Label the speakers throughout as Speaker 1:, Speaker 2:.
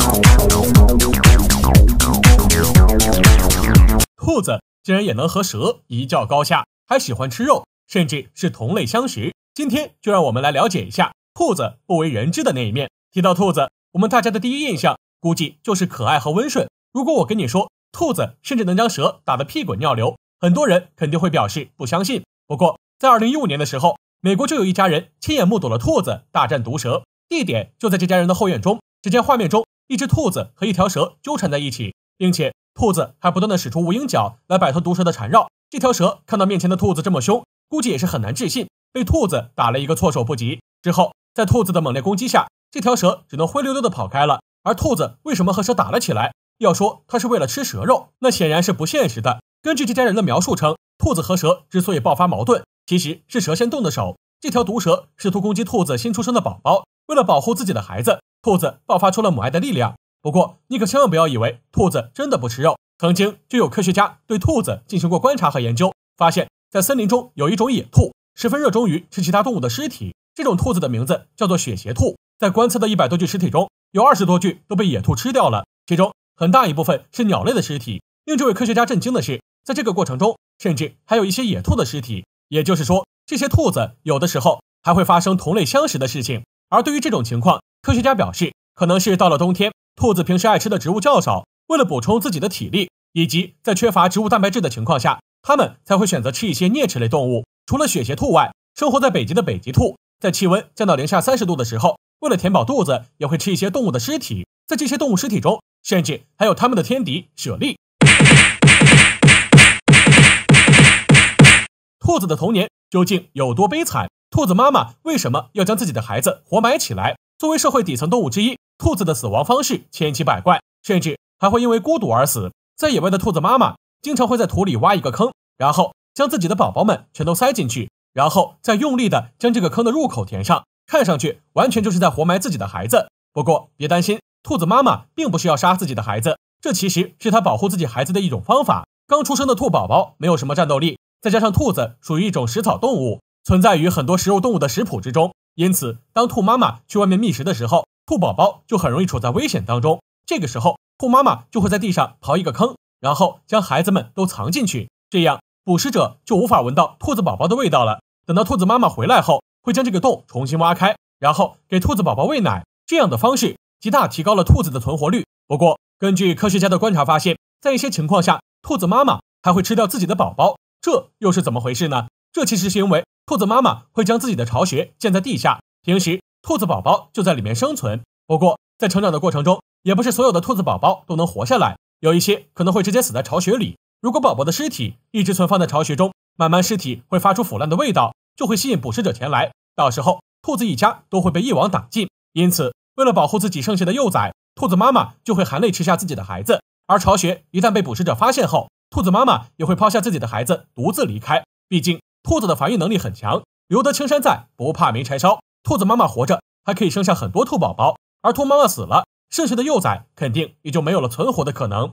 Speaker 1: 兔子竟然也能和蛇一较高下，还喜欢吃肉，甚至是同类相食。今天就让我们来了解一下兔子不为人知的那一面。提到兔子，我们大家的第一印象估计就是可爱和温顺。如果我跟你说兔子甚至能将蛇打得屁滚尿流，很多人肯定会表示不相信。不过在2015年的时候，美国就有一家人亲眼目睹了兔子大战毒蛇，地点就在这家人的后院中。只见画面中一只兔子和一条蛇纠缠在一起，并且兔子还不断地使出无影脚来摆脱毒蛇的缠绕。这条蛇看到面前的兔子这么凶，估计也是很难置信，被兔子打了一个措手不及。之后在兔子的猛烈攻击下，这条蛇只能灰溜溜地跑开了。而兔子为什么和蛇打了起来？要说它是为了吃蛇肉，那显然是不现实的。根据这家人的描述称，兔子和蛇之所以爆发矛盾，其实是蛇先动的手。这条毒蛇试图攻击兔子新出生的宝宝，为了保护自己的孩子，兔子爆发出了母爱的力量。不过你可千万不要以为兔子真的不吃肉，曾经就有科学家对兔子进行过观察和研究，发现在森林中有一种野兔，十分热衷于吃其他动物的尸体。这种兔子的名字叫做血鞋兔。在观测的100多具尸体中，有20多具都被野兔吃掉了，其中很大一部分是鸟类的尸体。令这位科学家震惊的是，在这个过程中甚至还有一些野兔的尸体，也就是说这些兔子有的时候还会发生同类相食的事情。而对于这种情况，科学家表示可能是到了冬天，兔子平时爱吃的植物较少，为了补充自己的体力，以及在缺乏植物蛋白质的情况下，它们才会选择吃一些啮齿类动物。除了血鞋兔外，生活在北极的北极兔在气温降到-30度的时候，为了填饱肚子也会吃一些动物的尸体。在这些动物尸体中，甚至还有它们的天敌猞猁。兔子的童年究竟有多悲惨？兔子妈妈为什么要将自己的孩子活埋起来？作为社会底层动物之一，兔子的死亡方式千奇百怪，甚至还会因为孤独而死。在野外的兔子妈妈经常会在土里挖一个坑，然后将自己的宝宝们全都塞进去，然后再用力的将这个坑的入口填上，看上去完全就是在活埋自己的孩子。不过别担心，兔子妈妈并不是要杀自己的孩子，这其实是她保护自己孩子的一种方法。刚出生的兔宝宝没有什么战斗力，再加上兔子属于一种食草动物，存在于很多食肉动物的食谱之中，因此当兔妈妈去外面觅食的时候，兔宝宝就很容易处在危险当中。这个时候兔妈妈就会在地上刨一个坑，然后将孩子们都藏进去，这样捕食者就无法闻到兔子宝宝的味道了。等到兔子妈妈回来后，会将这个洞重新挖开，然后给兔子宝宝喂奶。这样的方式极大提高了兔子的存活率。不过根据科学家的观察发现，在一些情况下，兔子妈妈还会吃掉自己的宝宝，这又是怎么回事呢？这其实是因为兔子妈妈会将自己的巢穴建在地下，平时兔子宝宝就在里面生存。不过在成长的过程中，也不是所有的兔子宝宝都能活下来，有一些可能会直接死在巢穴里。如果宝宝的尸体一直存放在巢穴中，慢慢尸体会发出腐烂的味道，就会吸引捕食者前来，到时候兔子一家都会被一网打尽。因此为了保护自己剩下的幼崽，兔子妈妈就会含泪吃下自己的孩子。而巢穴一旦被捕食者发现后，兔子妈妈也会抛下自己的孩子独自离开。毕竟兔子的繁育能力很强，留得青山在，不怕没柴烧。兔子妈妈活着还可以生下很多兔宝宝，而兔妈妈死了，剩下的幼崽肯定也就没有了存活的可能。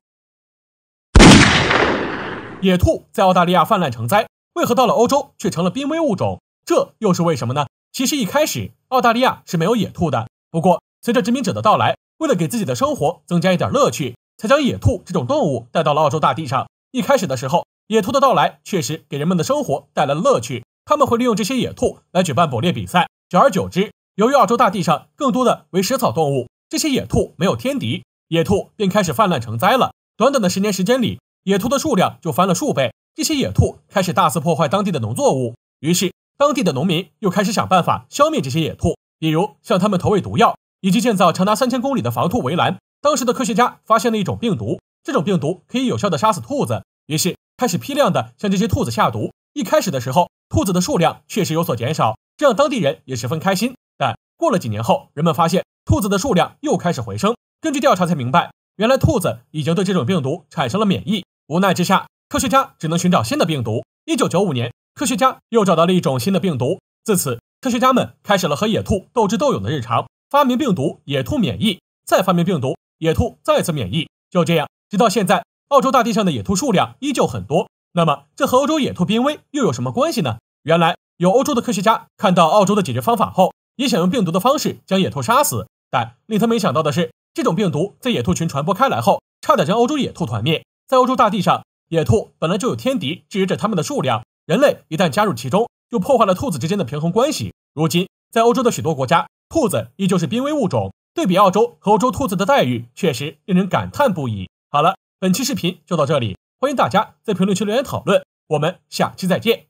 Speaker 1: 野兔在澳大利亚泛滥成灾，为何到了欧洲却成了濒危物种？这又是为什么呢？其实一开始澳大利亚是没有野兔的，不过随着殖民者的到来，为了给自己的生活增加一点乐趣，才将野兔这种动物带到了澳洲大地上。一开始的时候，野兔的到来确实给人们的生活带来了乐趣，他们会利用这些野兔来举办捕猎比赛。久而久之，由于澳洲大地上更多的为食草动物，这些野兔没有天敌，野兔便开始泛滥成灾了。短短的10年时间里，野兔的数量就翻了数倍。这些野兔开始大肆破坏当地的农作物，于是当地的农民又开始想办法消灭这些野兔，比如向他们投喂毒药，以及建造长达3000公里的防兔围栏。当时的科学家发现了一种病毒，这种病毒可以有效地杀死兔子，于是开始批量地向这些兔子下毒。一开始的时候，兔子的数量确实有所减少，这让当地人也十分开心。但过了几年后，人们发现兔子的数量又开始回升。根据调查才明白，原来兔子已经对这种病毒产生了免疫。无奈之下，科学家只能寻找新的病毒。1995年，科学家又找到了一种新的病毒。自此，科学家们开始了和野兔斗智斗勇的日常，发明病毒野兔免疫，再发明病毒野兔再次免疫。就这样，直到现在，澳洲大地上的野兔数量依旧很多。那么，这和欧洲野兔濒危又有什么关系呢？原来，有欧洲的科学家看到澳洲的解决方法后，也想用病毒的方式将野兔杀死。但令他没想到的是， 这种病毒在野兔群传播开来后，差点将欧洲野兔团灭。在欧洲大地上，野兔本来就有天敌制约着它们的数量，人类一旦加入其中，就破坏了兔子之间的平衡关系。如今，在欧洲的许多国家，兔子依旧是濒危物种。对比澳洲和欧洲兔子的待遇，确实令人感叹不已。好了，本期视频就到这里，欢迎大家在评论区留言讨论，我们下期再见。